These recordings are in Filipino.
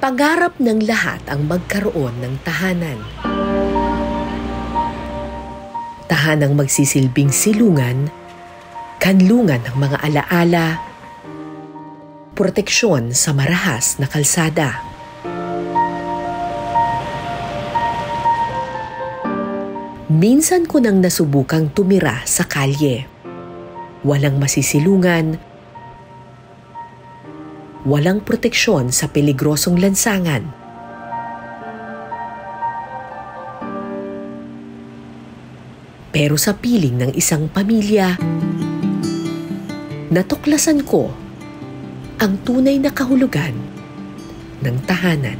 Pangarap ng lahat ang magkaroon ng tahanan. Tahanang magsisilbing silungan, kanlungan ng mga alaala, proteksyon sa marahas na kalsada. Minsan ko nang nasubukang tumira sa kalye. Walang masisilungan, walang proteksyon sa peligrosong lansangan. Pero sa piling ng isang pamilya, natuklasan ko ang tunay na kahulugan ng tahanan.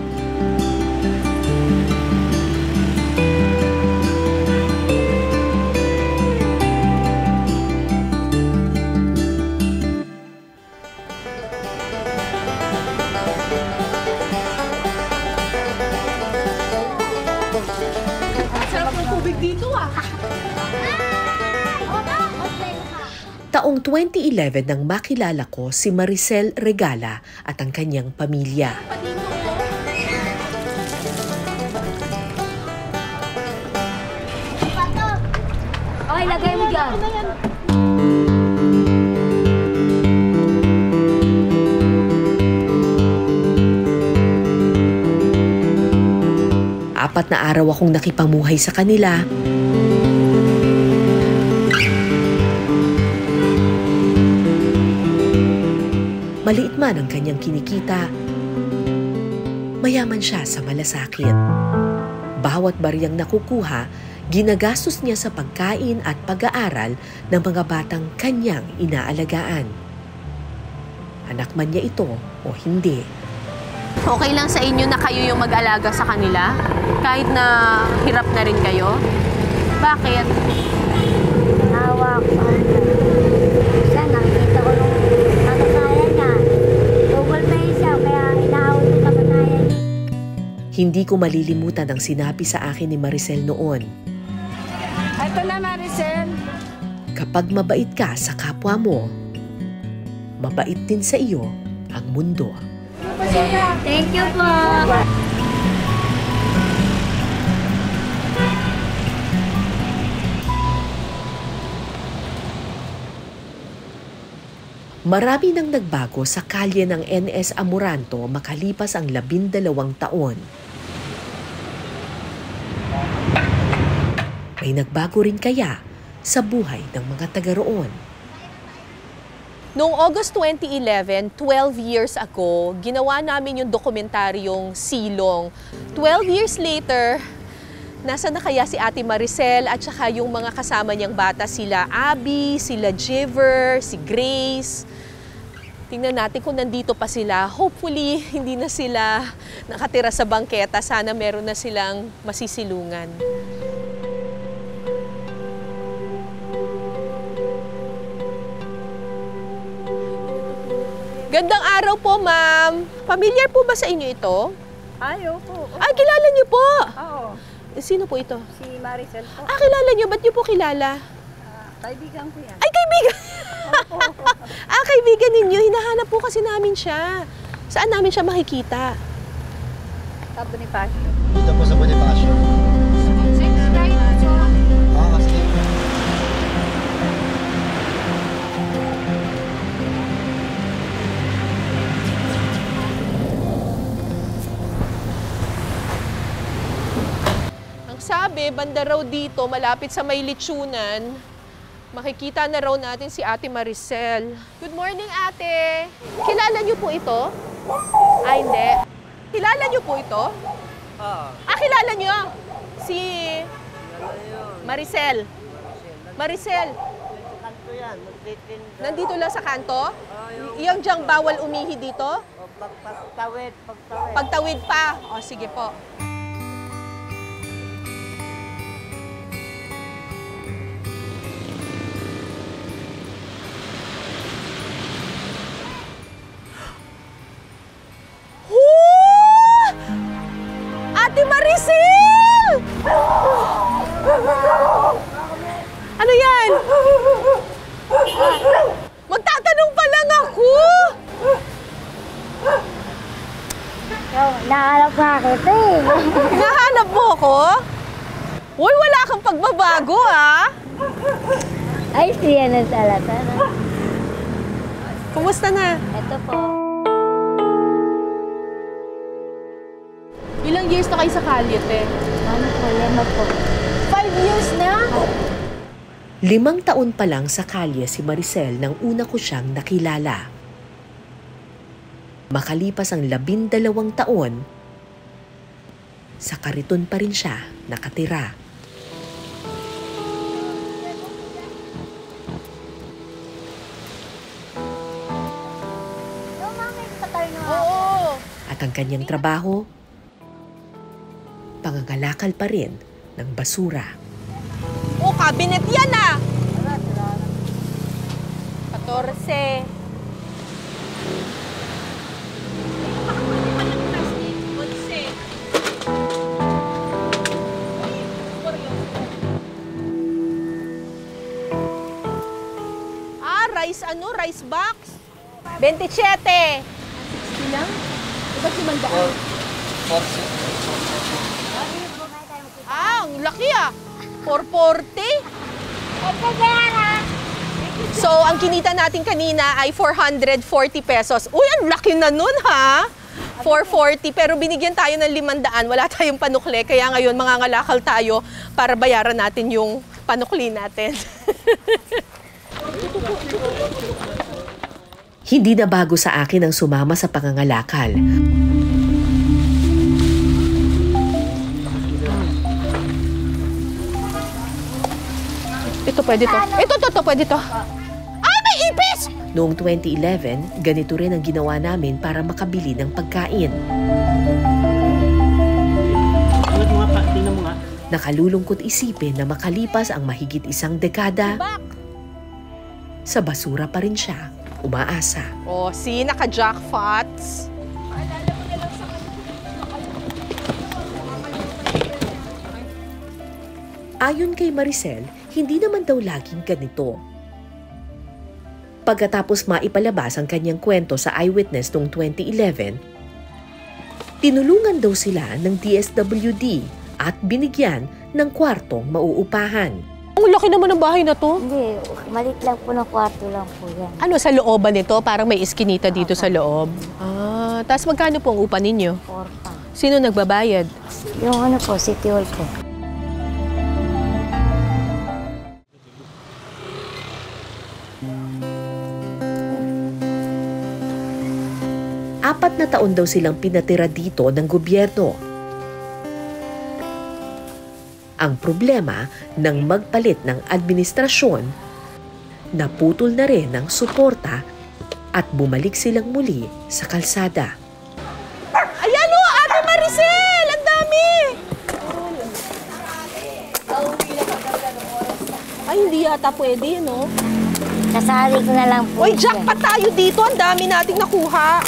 Taong 2011 nang makilala ko si Maricel Regala at ang kanyang pamilya. Okay, lagay mo dyan. Apat na araw akong nakipamuhay sa kanila. Maliit man ang kanyang kinikita, mayaman siya sa malasakit. Bawat bariyang nakukuha, ginagastos niya sa pagkain at pag-aaral ng mga batang kanyang inaalagaan. Anak man niya ito o hindi. Okay lang sa inyo na kayo yung mag-alaga sa kanila? Kahit na hirap na rin kayo? Bakit? Nawa ko. Siya, nakikita ko nung nakasaya niya. Google Pay siya, kaya inahawin yung kapatayan niya. Hindi ko malilimutan ang sinabi sa akin ni Maricel noon. Ito na, Maricel. Kapag mabait ka sa kapwa mo, mabait din sa iyo ang mundo. Thank you po. Marami nang nagbago sa kalye ng NS Amoranto makalipas ang 12 taon. May nagbago rin kaya sa buhay ng mga taga roon? Noong August 2011, 12 years ago, ginawa namin yung dokumentaryong Silong. 12 years later, nasa na kaya si Ate Maricel at saka yung mga kasama niyang bata, sila Abby, sila Jiver, si Grace. Tingnan natin kung nandito pa sila. Hopefully, hindi na sila nakatira sa bangketa. Sana meron na silang masisilungan. Gandang araw po, ma'am. Familiar po ba sa inyo ito? Ay, opo. Ay, kilala niyo po. Oo. Sino po ito? Si Maricel po. Ah, kilala niyo. Ba't niyo po kilala? Kaibigan ko yan. Ay, kaibigan! Opo. Ah, kaibigan ninyo. Hinahanap po kasi namin siya. Saan namin siya makikita? Sa Bonifacio. Dito po sa Bonifacio. Sige. Ang sabi, banda raw dito, malapit sa may litsunan, makikita na raw natin si Ate Maricel. Good morning, Ate. Kilala niyo po ito? Ah, hindi. Kilala niyo po ito? Oo. Ah, kilala niyo? Si Maricel. Maricel. Kanto yan. Magtitinda. Nandito lang sa kanto? Yung diyang bawal umihi dito? Pagtawid. Pagtawid pa? O, sige po. Ate Maricel! Ano yan? Magtatanong pa lang ako! Hinahanap nga kita eh. Hinahanap mo ako? Uy, wala kang pagbabago, ha? Ay, siya na talaga. Kumusta na? Ito po. Ilang years na kayo sa kalye, te? Ano po, lima po. 5 years na? 5 taon pa lang sa kalye si Maricel nang una ko siyang nakilala. Makalipas ang 12 taon, sa kariton pa rin siya nakatira. Oo. At ang kanyang trabaho, pangangalakal pa rin ng basura. Oh, cabinet yan, ah! 14. Rice box? 27. 60 lang? Iba't 500. Ang laki ah. 440. So, ang kinita natin kanina ay 440 pesos. Uy, ang laki na nun ha. 440, pero binigyan tayo ng 500. Wala tayong panukli, kaya ngayon mangangalakal tayo para bayaran natin yung panukli natin. Hindi na bago sa akin ang sumama sa pangangalakal. Ito pwede to. Ito pwede to. Ay, may ipis! Noong 2011, ganito rin ang ginawa namin para makabili ng pagkain. Nakalulungkot isipin na makalipas ang mahigit 1 dekada, sa basura pa rin siya umaasa. Oh, see, naka-jackpots. Ayon kay Maricel, hindi naman daw laging ganito. Pagkatapos maipalabas ang kanyang kwento sa Eyewitness noong 2011, tinulungan daw sila ng DSWD at binigyan ng kwartong mauupahan. Ang laki naman ng bahay na to. Hindi, malit lang po na kwarto lang po yan. Ano, sa looban nito? Parang may iskinita dito sa loob. Ah, tapos magkano po ang upa ninyo? 4 Sino nagbabayad? Yung ano po, City Hall po. Apat na taon daw silang pinatira dito ng gobyerno. Ang problema, nang magpalit ng administrasyon, naputol na rin ang suporta at bumalik silang muli sa kalsada. Ayan o, Ate Maricel! Ang dami! Ay, hindi yata pwede, no? Kasali ko na lang po. Uy, jackpot tayo dito. Ang dami nating nakuha.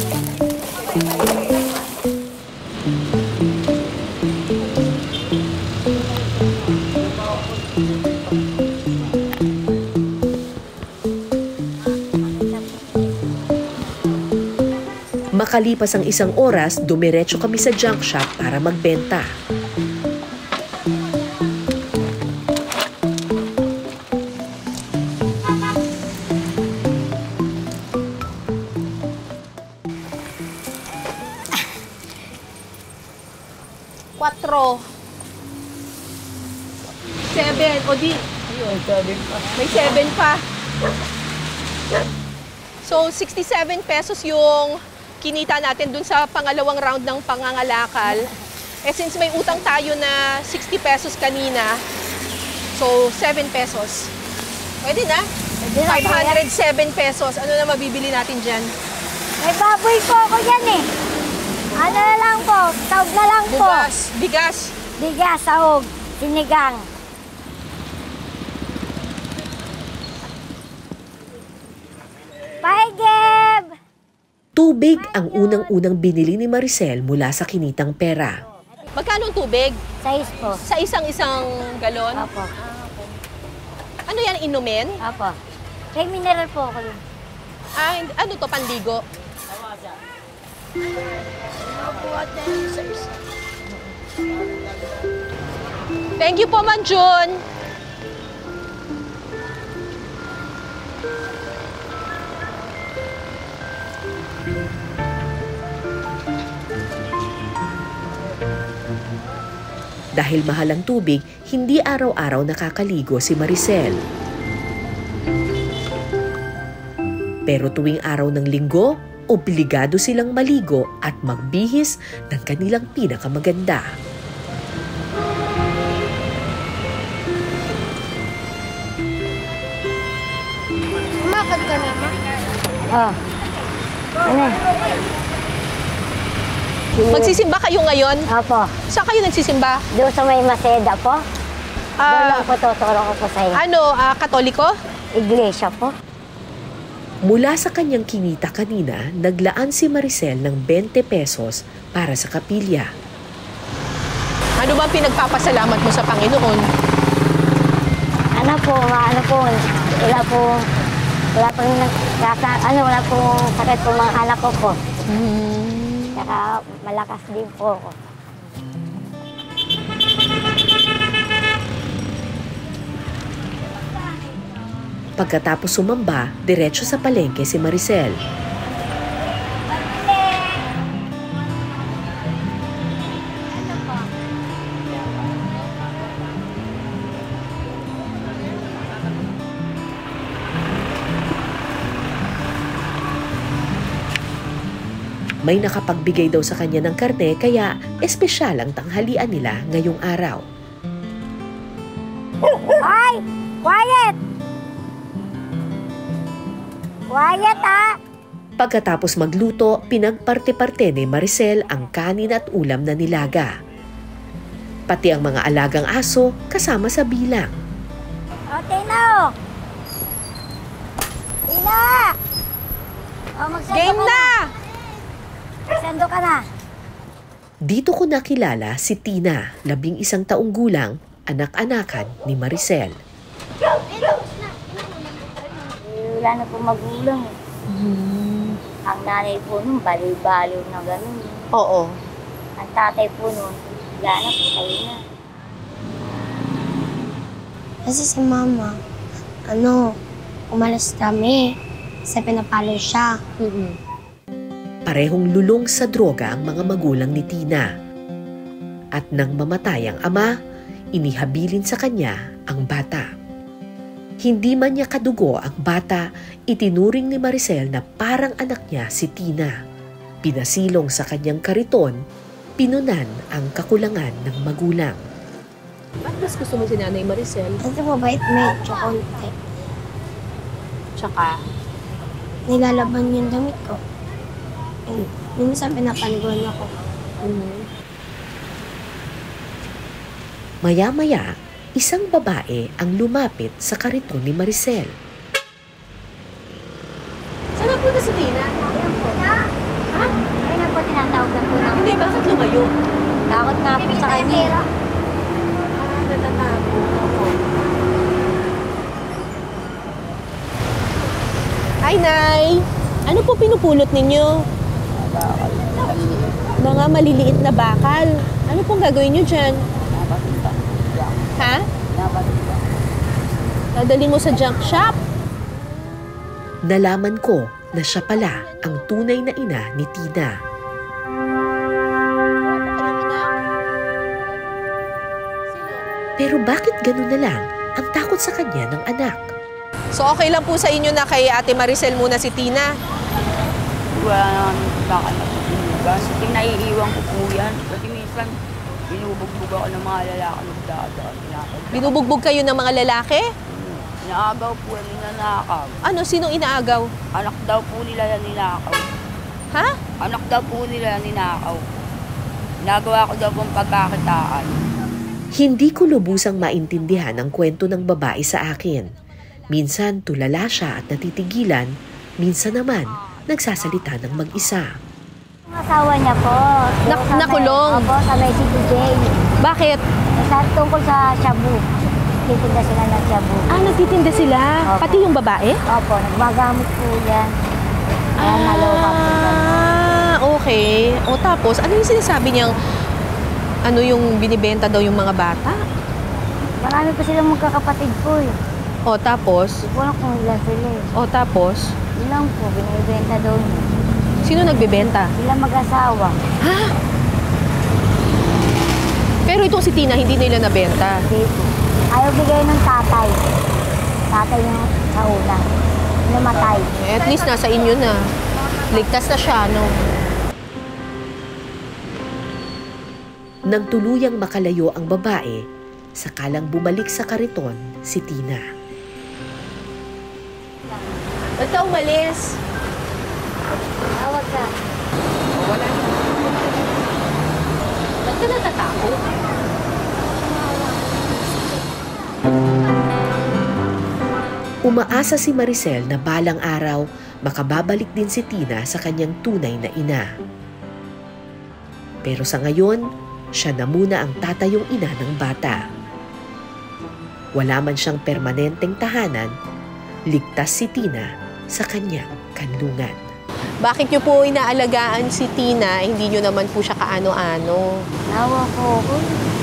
Makalipas ang 1 oras, dumiretso kami sa junk shop para magbenta. Quatro. 7. O di. May 7 pa. So, 67 pesos yung kinita natin dun sa pangalawang round ng pangangalakal. Eh, since may utang tayo na 60 pesos kanina, so 7 pesos. Pwede na? 507 pesos. Ano na mabibili natin dyan? May baboy po ako yan eh. Ano na lang po, sahog na lang po. Bugas, bigas. Bigas, sahog, sinigang. Bye, Geb! Tubig ang unang-unang binili ni Maricel mula sa kinitang pera. Magkano ang tubig? 6 po. Sa isang galon? Apo. Ano yan, inumin? Apo. Kay mineral po ako yun. Ah, ano to, pandigo? Thank you po, Ma'am Jun. Dahil mahal ang tubig, hindi araw-araw nakakaligo si Maricel. Pero tuwing araw ng linggo, obligado silang maligo at magbihis ng kanilang pinakamaganda. Sumakad ka naman. Oh. Ano? Magsisimba kayo ngayon? Opo. Saan kayo nagsisimba? Doon sa may Maseda po. Doon lang po tuturo ko po sa iyo. Katoliko? Iglesia po. Mula sa kanyang kinita kanina, naglaan si Maricel ng 20 pesos para sa kapilya. Ano bang pinagpapasalamat mo sa Panginoon? Wala pong sakit po mga anak ko po. Saka malakas din po ako. Pagkatapos sumamba, diretso sa palengke si Maricel. May nakapagbigay daw sa kanya ng karne kaya espesyal ang tanghalian nila ngayong araw. Hoy! Quiet! Quiet, ha? Pagkatapos magluto, pinagparte-parte ni Maricel ang kanin at ulam na nilaga. Pati ang mga alagang aso kasama sa bilang. O, Tina! Tina! O, magsendo Game ka na! Magsendo ka na. Dito ko nakilala si Tina, 11 taong gulang, anak-anakan ni Maricel. Wala na po magulang. Ang nanay po nun, baliw-baliw na gano'n. Oo. Ang tatay po nun, wala na po, kayo na. Kasi si mama, umalis kami. Kasi pinapalo siya. Parehong lulong sa droga ang mga magulang ni Tina. At nang mamatay ang ama, inihabilin sa kanya ang bata. Hindi man niya kadugo ang bata, itinuring ni Maricel na parang anak niya si Tina. Pinasilong sa kanyang kariton, pinunan ang kakulangan ng magulang. Ba't mas gusto mo si Nanay Maricel? Kasi mabait medyo konti. Tsaka, Nilalaban yung damit ko. Minsan pinapaniguan ako. Maya-maya, isang babae ang lumapit sa kariton ni Maricel. saan na po na si Tina? Ayun po. Ha? Ayun na po, tinatawag na po namin. Hindi, bakit lumayo? Takot nga po sa kanya. Hi, Nay! Ano po pinupulot ninyo? Mga maliliit na bakal. Ano pong gagawin nyo dyan? Ha? Dadalhin mo sa junk shop? Nalaman ko na siya pala ang tunay na ina ni Tina. Pero bakit ganun na lang ang takot sa kanya ng anak? So okay lang po sa inyo na kay Ate Maricel muna si Tina? Wala naman baka na po inugan. Kasi naiiwan ko po yan. Kasi minsan, binubugbog ako ng mga lalaki nagdadaan. Binubugbog kayo ng mga lalaki? Inaagaw po yan, ninanakaw. Ano? Sinong inaagaw? Anak daw po nila yan ninakaw. Ha? Anak daw po nila yan ninakaw. Nagawa ko daw pong pagkakitaan. Hindi ko lubusang maintindihan ang kwento ng babae sa akin. Minsan tulala siya at natitigilan, minsan naman nagsasalita ng mag-isa. Ang asawa niya po. Nakulong? Opo, sa may CTJ. Bakit? Tungkol sa shabu. Titinda sila ng shabu. Nagtitinda sila? Opo. Pati yung babae? Opo, nagmagamit po yan. Kaya naloka po yan. Okay. O tapos, ano yung sinasabi niyang, ano yung binibenta daw yung mga bata? Marami pa silang magkakapatid po eh. O tapos? Hindi ko alam kung ilan sila eh. O tapos? Yun lang po, binibenta daw niya. Sino nagbebenta? Sila mag-asawa. Ha? Pero itong si Tina, hindi nila nabenta. Hindi po. Ayaw bigay ng tatay. Tatay yung kauna. Namatay. At least nasa inyo na. Ligtas na siya, no? Nang tuluyang makalayo ang babae, sakalang bumalik sa kariton si Tina. Ba't ka umalis? Tawag ka. Wala na. Ba't ka natatakot? Umaasa si Maricel na balang araw makababalik din si Tina sa kanyang tunay na ina. Pero sa ngayon, siya na muna ang tatayong ina ng bata. Wala man siyang permanenteng tahanan, ligtas si Tina sa kanyang kanlungan. Bakit niyo po inaalagaan si Tina? Hindi niyo naman po siya kaano-ano. Nawa ko ako.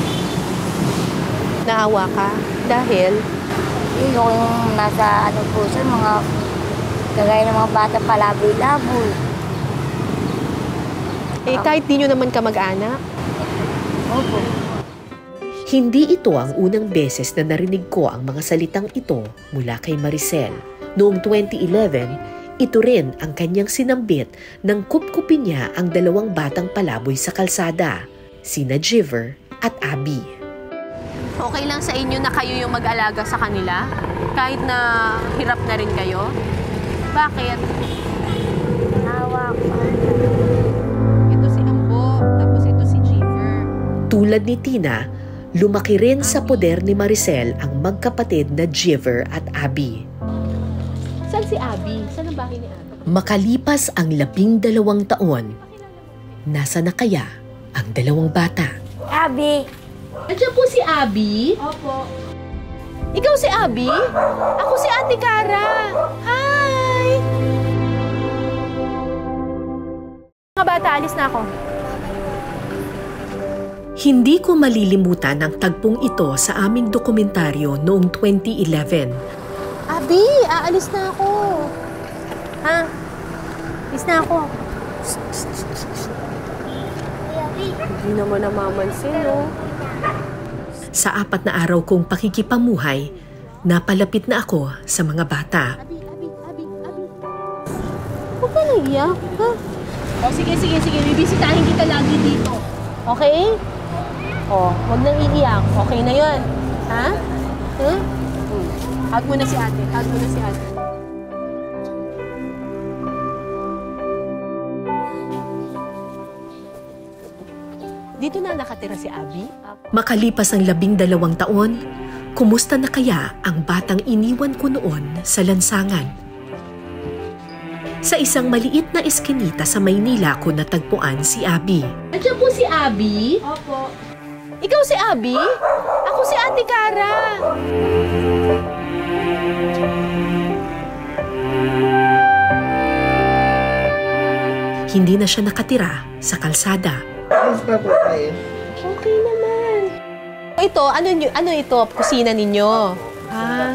Naawa ka? Dahil? Yung nasa ano po siya, mga kagaya ng mga bata palaboy-laboy. Eh, kahit di niyo naman kamag-anak? Opo. Hindi ito ang unang beses na narinig ko ang mga salitang ito mula kay Maricel. Noong 2011, ito rin ang kanyang sinambit nang kupkupin niya ang dalawang batang palaboy sa kalsada, sina Jiver at Abby. Okay lang sa inyo na kayo yung mag-alaga sa kanila? Kahit na hirap na rin kayo? Bakit? Nawa ko. Ito si Ambo, tapos ito si Jiver. Tulad ni Tina, lumaki rin sa poder ni Maricel ang magkapatid na Jiver at Abby. Saan si Abby? Saan ang bahay ni Abby? Makalipas ang 12 taon, nasa na kaya ang dalawang bata? Abi! Andiyan po si Abby? Opo. Ikaw si Abby? Ako si Ate Cara. Hi! Mga bata, alis na ako. Hindi ko malilimutan ang tagpong ito sa aming dokumentaryo noong 2011. Abby, aalis na ako. Ha? Alis na ako. Hindi naman namamansin, no? Sa 4 na araw kong pakikipamuhay, napalapit na ako sa mga bata. Huwag ka naiyak, ha? O, sige. Bibisitahin kita lagi dito. Okay? O, huwag nang iiyak. Okay na yun. Ha? Huh? Hug mo na si ate. Dito na nakatira si Abby? Makalipas ang 12 taon, kumusta na kaya ang batang iniwan ko noon sa lansangan? Sa isang maliit na eskinita sa Maynila ko natagpuan si Abby. Andiyan po si Abby? Opo. Ikaw si Abby? Ako si Ate Cara. Hindi na siya nakatira sa kalsada. Basta po tayo. Okay naman. Ito, ano ito? Kusina ninyo? Ah.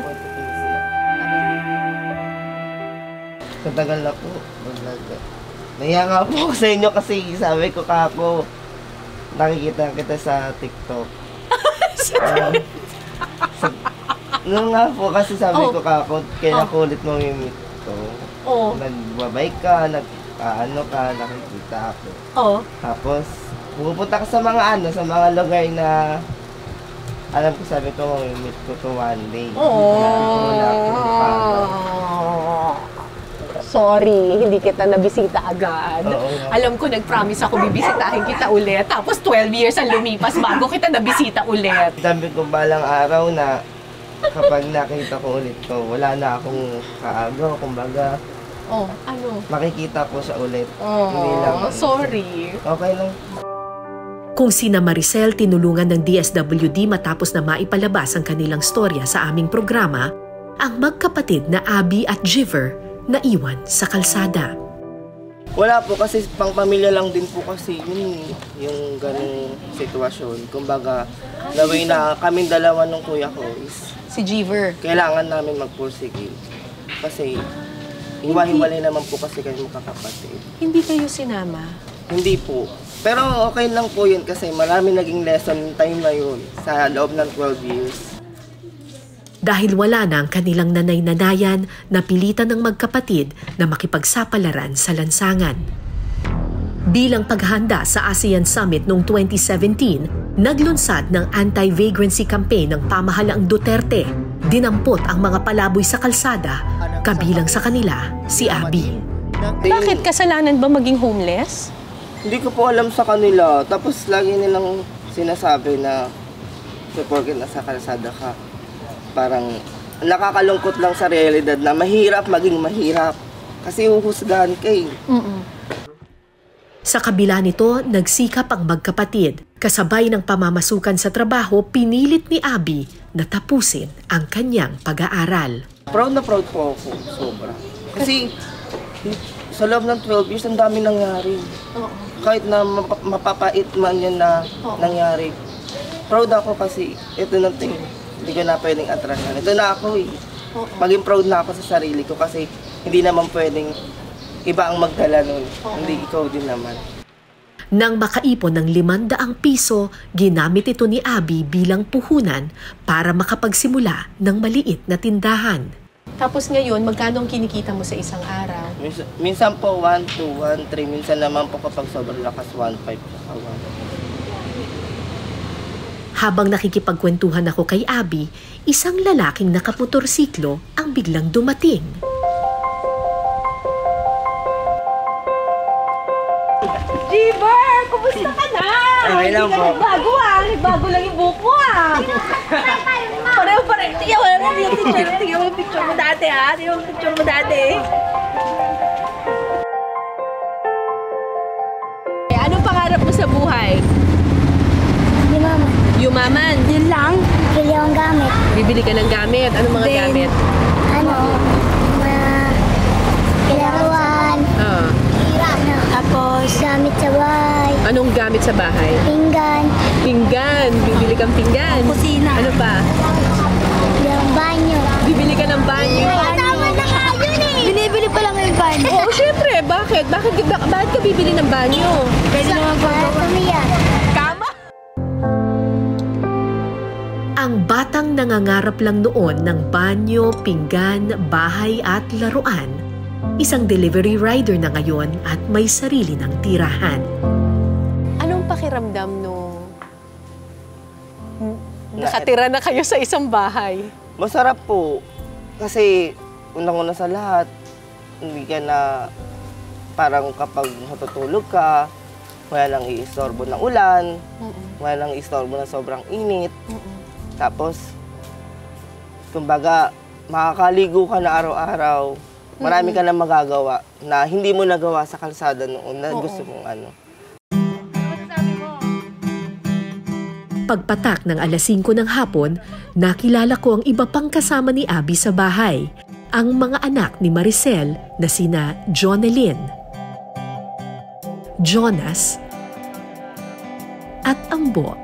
Matagal na po. Nahiya nga po ako sa inyo kasi sabi ko kako, nakikita kita sa TikTok. Noon nga po kasi sabi ko kako, kinakulit mo yung meet ko. Nagbabay ka, nakikita ako. Tapos, pupunta ka sa mga sa mga lugar na alam ko, sabi ko, meet ko to one day. Sorry, hindi kita nabisita agad. Alam ko, nag-promise ako bibisitahin kita ulit. Tapos 12 years ang lumipas bago kita nabisita ulit. Sabi ko balang araw na kapag nakita ko ulit to, wala na akong kaagaw, kumbaga. Makikita ko siya ulit. Hindi lang. Sorry. Okay lang. Kung sina Maricel tinulungan ng DSWD matapos na maipalabas ang kanilang storya sa aming programa, ang magkapatid na Abby at Jiver naiwan sa kalsada. Wala po kasi pang pamilya lang din po kasi yun, yung ganung sitwasyon. Kumbaga, the way na kaming dalawa ng kuya ko is Si Jeever. kailangan namin magpursige. Kasi hiwa-hiwalay naman po kasi kayo magkakapatid. Hindi kayo sinama? Hindi po. Pero okay lang po yun kasi marami naging lesson time na yun sa loob ng 12 years. Dahil wala na ang kanilang nanay-nanayan, napilitan ng magkapatid na makipagsapalaran sa lansangan. Bilang paghahanda sa ASEAN Summit noong 2017, naglunsad ng anti-vagrancy campaign ng pamahalaang Duterte. Dinampot ang mga palaboy sa kalsada, kabilang sa kanila si Abby. Bakit kasalanan ba maging homeless? Hindi ko po alam sa kanila. Tapos lagi nilang sinasabi na porket nasa kalsada ka. Parang nakakalungkot lang sa realidad na mahirap maging mahirap. Kasi uhusgahan ka eh. Sa kabila nito, nagsikap ang magkapatid. Kasabay ng pamamasukan sa trabaho, pinilit ni Abby na tapusin ang kanyang pag-aaral. Proud na proud po ako. Sobra. Kasi sa loob ng 12 years, ang dami nangyari. Kahit na mapapait man yan na nangyari. Proud ako kasi ito na ting. Hindi ko na pwedeng atrasan. Ito na ako eh. Maging proud na ako sa sarili ko kasi hindi naman pwedeng iba ang magdala nun. Hindi ikaw din naman. Nang makaipon ng 500 piso, ginamit ito ni Abby bilang puhunan para makapagsimula ng maliit na tindahan. Tapos ngayon, magkano ang kinikita mo sa isang araw? Minsan po 1, 2, 1, 3. Minsan naman po kapag sobrang lakas 1, 5. Habang nakikipagkwentuhan ako kay Abby, isang lalaking nakamotorsiklo ang biglang dumating. Jeever! Kumusta ka na? Okay lang po. Bago Bago lang yung buhok mo Pareho. Tingnan mo na yung picture. Tingnan mo yung picture mo dati ha. Tingnan mo yung picture mo dati. Anong pangarap mo sa buhay? Yumaman. Yun lang. Bili akong gamit. Bibili ka ng gamit. Anong mga gamit? Kilaruan. Tapos gamit sa bahay. Anong gamit sa bahay? Pinggan. Pinggan. Bibili kang pinggan. Kusina. Ano pa? Bili akong banyo. Bibili ka ng banyo. Tama na ka yun eh. Binibili pa lang yung banyo. Oo, syempre. Bakit? Bakit ka bibili ng banyo? Pwede naman po. Kama? Ang batang nangangarap lang noon ng banyo, pinggan, bahay at laruan, isang delivery rider na ngayon at may sarili ng tirahan. Anong pakiramdam nung nakatira na kayo sa isang bahay? Masarap po. Kasi unang-una sa lahat, hindi ka na parang kapag matutulog ka, wala nang iistorbo ng ulan, wala nang iistorbo ng sobrang init. Tapos, kumbaga, makakaligo ka na araw-araw. Marami ka na magagawa na hindi mo nagawa sa kalsada noon na gusto mong ano. Pagpatak ng 5:00 ng hapon, nakilala ko ang iba pang kasama ni Abby sa bahay. Ang mga anak ni Maricel na sina Jonelyn, Jonas, at Ambo.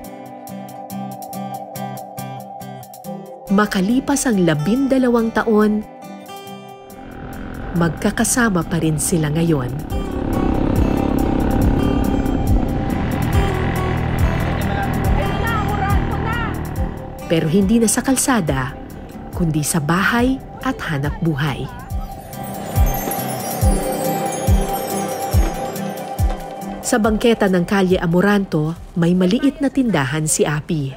Makalipas ang 12 taon, magkakasama pa rin sila ngayon. Pero hindi na sa kalsada, kundi sa bahay at hanap buhay. Sa bangketa ng Kalye Amoranto, may maliit na tindahan si Abby.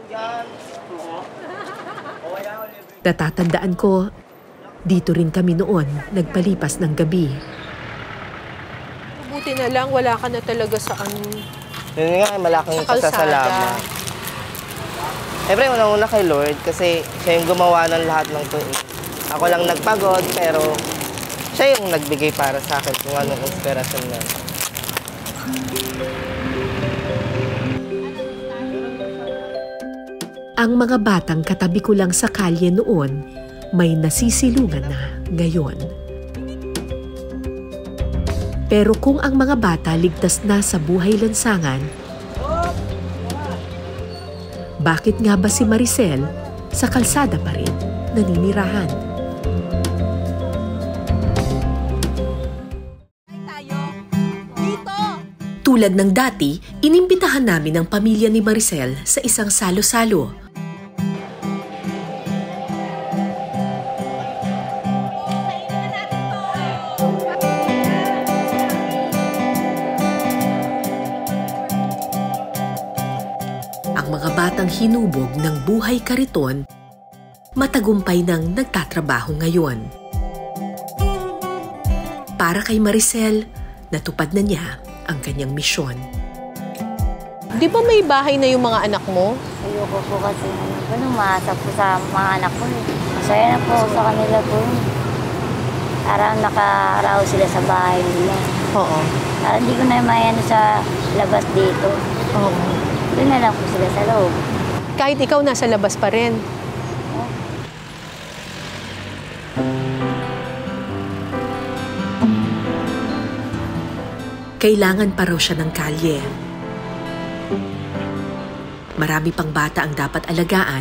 Natatandaan ko, dito rin kami noon nagpalipas ng gabi. Buti na lang, wala ka na talaga sa Yun nga, malaking pasasalamat. Siyempre, unang-una kay Lord kasi siya yung gumawa ng lahat ng to. Ako lang nagpagod, pero siya yung nagbigay para sa akin kung anong inspirasyon na. Ang mga batang katabi ko lang sa kalye noon, may nasisilungan na ngayon. Pero kung ang mga bata ligtas na sa buhay lansangan, bakit nga ba si Maricel sa kalsada pa rin naninirahan? Tulad ng dati, inimbitahan namin ang pamilya ni Maricel sa isang salo-salo. Ang mga batang hinubog ng buhay kariton, matagumpay nang nagtatrabaho ngayon. Para kay Maricel, natupad na niya ang kanyang misyon. Di ba may bahay na yung mga anak mo? Ayoko po kasi maasa po sa mga anak ko. Masaya na po sa kanila po. Parang nakaraw sila sa bahay nila. Oo. Parang hindi ko na mayan sa labas dito. Oo. Doon na lang po sila sa loob. Kahit ikaw nasa labas pa rin. Kailangan pa raw siya ng kalye. Marami pang bata ang dapat alagaan.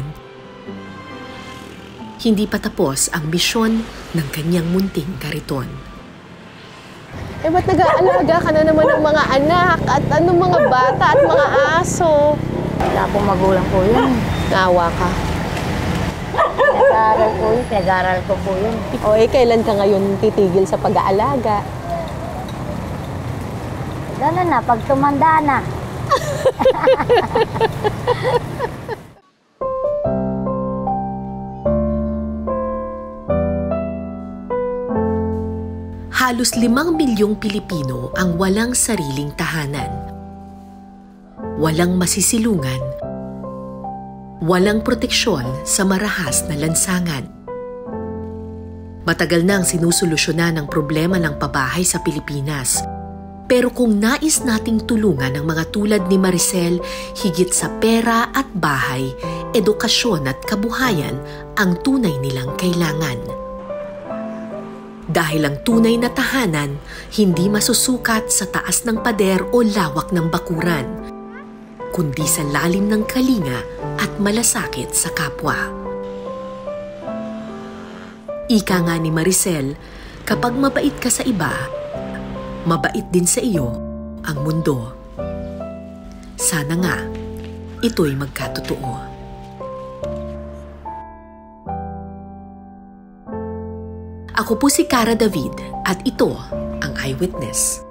Hindi pa tapos ang misyon ng kanyang munting kariton. Eh, ba't nag-aalaga ka na naman ng mga anak at anong mga bata at mga aso? Wala pong magulang po yun. Naawa ka. Nag-aaral po yun. Nag-aaral ko po yun. O kailan ka ngayon titigil sa pag-aalaga? Gano'n na, pag tumanda na. Halos 5 milyong Pilipino ang walang sariling tahanan. Walang masisilungan. Walang proteksyon sa marahas na lansangan. Matagal na ang sinusolusyonan ng problema ng pabahay sa Pilipinas. Pero kung nais nating tulungan ang mga tulad ni Maricel, higit sa pera at bahay, edukasyon at kabuhayan ang tunay nilang kailangan. Dahil ang tunay na tahanan, hindi masusukat sa taas ng pader o lawak ng bakuran, kundi sa lalim ng kalinga at malasakit sa kapwa. Ika nga ni Maricel, kapag mabait ka sa iba, mabait din sa iyo ang mundo. Sana nga, ito'y magkatotoo. Ako po si Cara David at ito ang Eyewitness.